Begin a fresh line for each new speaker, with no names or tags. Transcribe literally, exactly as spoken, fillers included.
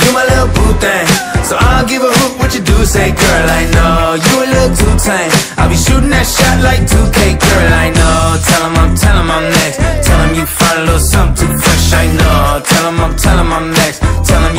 my little boo thing. So I don't give a hoot what you do say, girl, I know you a little too tame. I'll be shooting that shot like two K, girl, I know. Tell him I'm, tell him I'm next. Tell him you find a little something too fresh, I know. Tell him I'm, tell him I'm next. Tell him